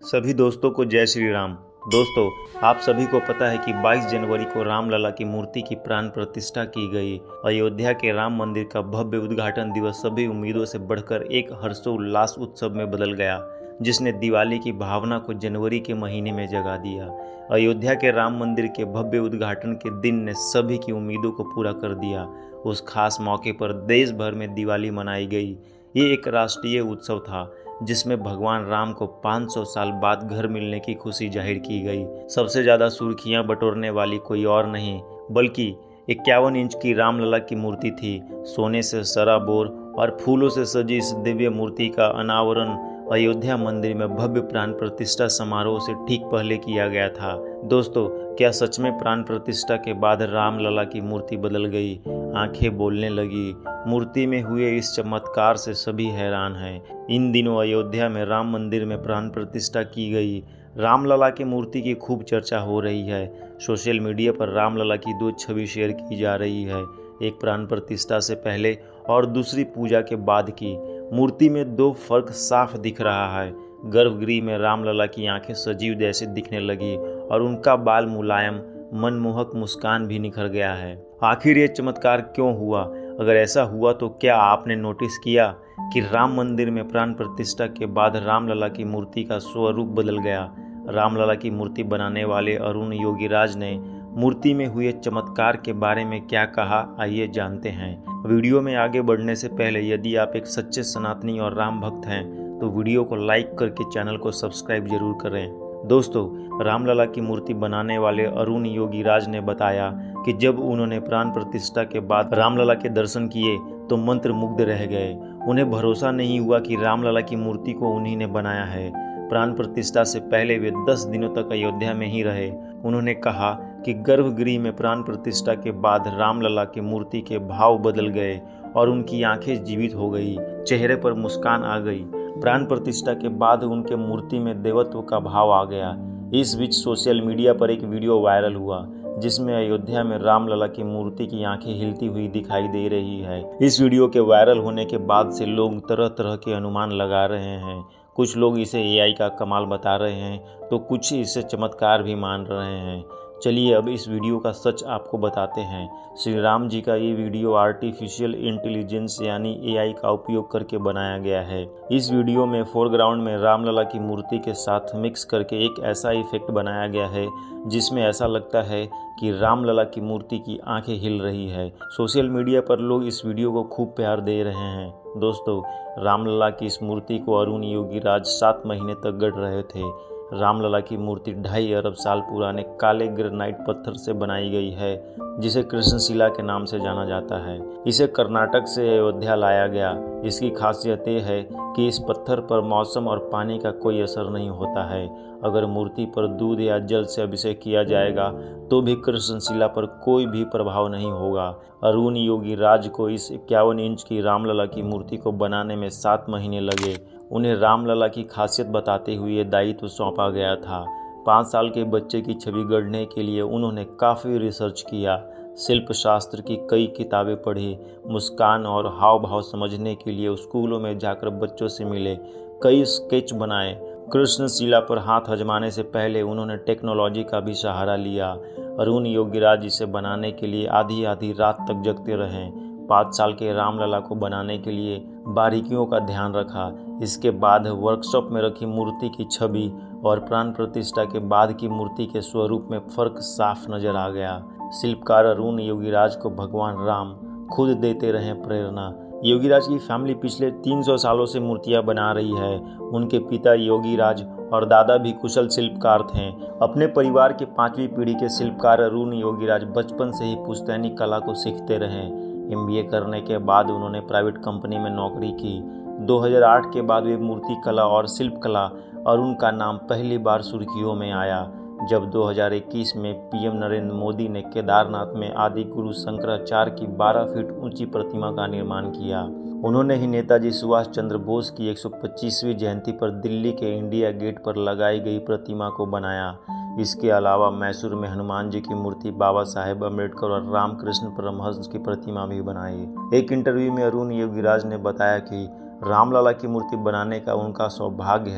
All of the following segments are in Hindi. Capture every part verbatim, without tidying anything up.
सभी दोस्तों को जय श्री राम। दोस्तों, आप सभी को पता है कि बाईस जनवरी को रामलला की मूर्ति की प्राण प्रतिष्ठा की गई। अयोध्या के राम मंदिर का भव्य उद्घाटन दिवस सभी उम्मीदों से बढ़कर एक हर्षोल्लास उत्सव में बदल गया, जिसने दिवाली की भावना को जनवरी के महीने में जगा दिया। अयोध्या के राम मंदिर के भव्य उद्घाटन के दिन ने सभी की उम्मीदों को पूरा कर दिया। उस खास मौके पर देश भर में दिवाली मनाई गई। ये एक राष्ट्रीय उत्सव था जिसमें भगवान राम को पाँच सौ साल बाद घर मिलने की खुशी जाहिर की गई। सबसे ज़्यादा सुर्खियां बटोरने वाली कोई और नहीं बल्कि इक्यावन इंच की रामलला की मूर्ति थी। सोने से सराबोर और फूलों से सजी इस दिव्य मूर्ति का अनावरण अयोध्या मंदिर में भव्य प्राण प्रतिष्ठा समारोह से ठीक पहले किया गया था। दोस्तों, क्या सच में प्राण प्रतिष्ठा के बाद रामलला की मूर्ति बदल गई? आंखें बोलने लगी। मूर्ति में हुए इस चमत्कार से सभी हैरान हैं। इन दिनों अयोध्या में राम मंदिर में प्राण प्रतिष्ठा की गई रामलला की मूर्ति की खूब चर्चा हो रही है। सोशल मीडिया पर रामलला की दो छवि शेयर की जा रही है, एक प्राण प्रतिष्ठा से पहले और दूसरी पूजा के बाद की। मूर्ति में दो फर्क साफ दिख रहा है। गर्भगृह में रामलला की आंखें सजीव जैसे दिखने लगी और उनका बाल मुलायम मनमोहक मुस्कान भी निखर गया है। आखिर ये चमत्कार क्यों हुआ? अगर ऐसा हुआ तो क्या आपने नोटिस किया कि राम मंदिर में प्राण प्रतिष्ठा के बाद रामलला की मूर्ति का स्वरूप बदल गया? रामलला की मूर्ति बनाने वाले अरुण योगीराज ने मूर्ति में हुए चमत्कार के बारे में क्या कहा, आइए जानते हैं। वीडियो में आगे बढ़ने से पहले यदि आप एक सच्चे सनातनी और राम भक्त हैं तो वीडियो को लाइक करके चैनल को सब्सक्राइब जरूर करें। दोस्तों, रामलला की मूर्ति बनाने वाले अरुण योगीराज ने बताया कि जब उन्होंने प्राण प्रतिष्ठा के बाद रामलला के दर्शन किए तो मंत्रमुग्ध रह गए। उन्हें भरोसा नहीं हुआ कि रामलला की मूर्ति को उन्हीं ने बनाया है। प्राण प्रतिष्ठा से पहले वे दस दिनों तक अयोध्या में ही रहे। उन्होंने कहा कि गर्भगृह में प्राण प्रतिष्ठा के बाद रामलला की मूर्ति के भाव बदल गए और उनकी आंखें जीवित हो गई, चेहरे पर मुस्कान आ गई। प्राण प्रतिष्ठा के बाद उनके मूर्ति में देवत्व का भाव आ गया। इस बीच सोशल मीडिया पर एक वीडियो वायरल हुआ जिसमें अयोध्या में रामलला की मूर्ति की आंखें हिलती हुई दिखाई दे रही है। इस वीडियो के वायरल होने के बाद से लोग तरह तरह के अनुमान लगा रहे हैं। कुछ लोग इसे ए आई का कमाल बता रहे हैं तो कुछ इसे चमत्कार भी मान रहे हैं। चलिए अब इस वीडियो का सच आपको बताते हैं। श्री राम जी का ये वीडियो आर्टिफिशियल इंटेलिजेंस यानी ए आई का उपयोग करके बनाया गया है। इस वीडियो में फोरग्राउंड में रामलला की मूर्ति के साथ मिक्स करके एक ऐसा इफेक्ट बनाया गया है जिसमें ऐसा लगता है कि रामलला की मूर्ति की आंखें हिल रही है। सोशल मीडिया पर लोग इस वीडियो को खूब प्यार दे रहे हैं। दोस्तों, रामलला की इस मूर्ति को अरुण योगीराज सात महीने तक गढ़ रहे थे। रामलला की मूर्ति ढाई अरब साल पुराने काले ग्रेनाइट पत्थर से बनाई गई है जिसे कृष्णशिला के नाम से जाना जाता है। इसे कर्नाटक से अयोध्या लाया गया। इसकी खासियत ये है कि इस पत्थर पर मौसम और पानी का कोई असर नहीं होता है। अगर मूर्ति पर दूध या जल से अभिषेक किया जाएगा तो भी कृष्णशिला पर कोई भी प्रभाव नहीं होगा। अरुण योगीराज को इस इक्यावन इंच की रामलला की मूर्ति को बनाने में सात महीने लगे। उन्हें रामलला की खासियत बताते हुए दायित्व सौंपा गया था। पाँच साल के बच्चे की छवि गढ़ने के लिए उन्होंने काफ़ी रिसर्च किया, शिल्प शास्त्र की कई किताबें पढ़ी, मुस्कान और हाव भाव समझने के लिए स्कूलों में जाकर बच्चों से मिले, कई स्केच बनाए। कृष्णशिला पर हाथ आजमाने से पहले उन्होंने टेक्नोलॉजी का भी सहारा लिया। अरुण योगीराज इसे बनाने के लिए आधी आधी रात तक जगते रहे। पाँच साल के रामलला को बनाने के लिए बारीकियों का ध्यान रखा। इसके बाद वर्कशॉप में रखी मूर्ति की छवि और प्राण प्रतिष्ठा के बाद की मूर्ति के स्वरूप में फर्क साफ नजर आ गया। शिल्पकार अरुण योगीराज को भगवान राम खुद देते रहे प्रेरणा। योगीराज की फैमिली पिछले तीन सौ सालों से मूर्तियां बना रही है। उनके पिता योगीराज और दादा भी कुशल शिल्पकार थे। अपने परिवार के पांचवी पीढ़ी के शिल्पकार अरुण योगीराज बचपन से ही पुश्तैनी कला को सीखते रहे। एम बी ए करने के बाद उन्होंने प्राइवेट कंपनी में नौकरी की। दो हज़ार आठ के बाद वे मूर्ति कला और शिल्प कला अरुण का नाम पहली बार सुर्खियों में आया जब दो हज़ार इक्कीस में पी एम नरेंद्र मोदी ने केदारनाथ में आदि गुरु शंकराचार्य की बारह फीट ऊंची प्रतिमा का निर्माण किया। उन्होंने ही नेताजी सुभाष चंद्र बोस की एक सौ पच्चीसवीं जयंती पर दिल्ली के इंडिया गेट पर लगाई गई प्रतिमा को बनाया। इसके अलावा मैसूर में हनुमान जी की मूर्ति, बाबा साहेब अम्बेडकर और रामकृष्ण परमहंस की प्रतिमा भी बनाई। एक इंटरव्यू में अरुण योगीराज ने बताया कि रामलला की मूर्ति बनाने का उनका सौभाग्य है।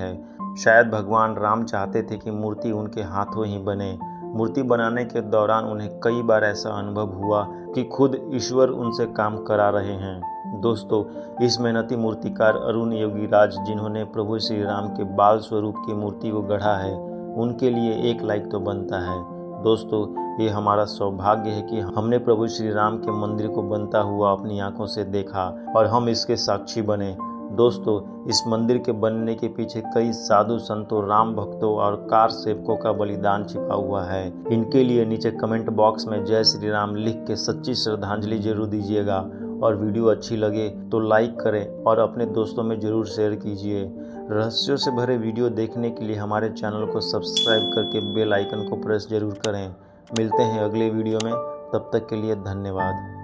शायद भगवान राम चाहते थे कि मूर्ति उनके हाथों ही बने। मूर्ति बनाने के दौरान उन्हें कई बार ऐसा अनुभव हुआ कि खुद ईश्वर उनसे काम करा रहे हैं। दोस्तों, इस मेहनती मूर्तिकार अरुण योगीराज, जिन्होंने प्रभु श्री राम के बाल स्वरूप की मूर्ति को गढ़ा है, उनके लिए एक लाइक तो बनता है। दोस्तों, ये हमारा सौभाग्य है कि हमने प्रभु श्री राम के मंदिर को बनता हुआ अपनी आंखों से देखा और हम इसके साक्षी बने। दोस्तों, इस मंदिर के बनने के पीछे कई साधु संतों, राम भक्तों और कार सेवकों का बलिदान छिपा हुआ है। इनके लिए नीचे कमेंट बॉक्स में जय श्री राम लिख के सच्ची श्रद्धांजलि जरूर दीजिएगा। और वीडियो अच्छी लगे तो लाइक करें और अपने दोस्तों में जरूर शेयर कीजिए। रहस्यों से भरे वीडियो देखने के लिए हमारे चैनल को सब्सक्राइब करके बेल आइकन को प्रेस जरूर करें। मिलते हैं अगले वीडियो में, तब तक के लिए धन्यवाद।